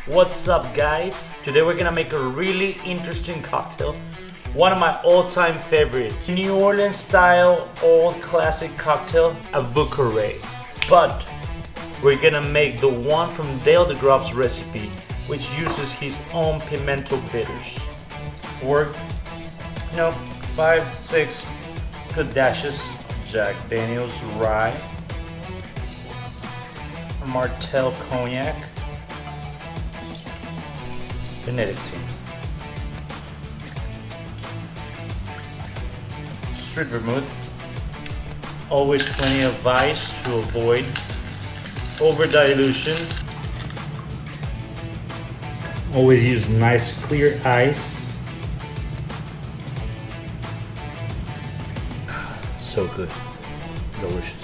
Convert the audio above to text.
What's up, guys? Today we're gonna make a really interesting cocktail. One of my all-time favorites. New Orleans style, old classic cocktail, a Carré. But we're gonna make the one from Dale DeGroff's recipe, which uses his own pimento bitters. Or, 5-6 good dashes Jack Daniel's rye, Martell cognac, Benedictine, street vermouth, always plenty of ice to avoid over dilution. Always use nice clear ice. So good, delicious.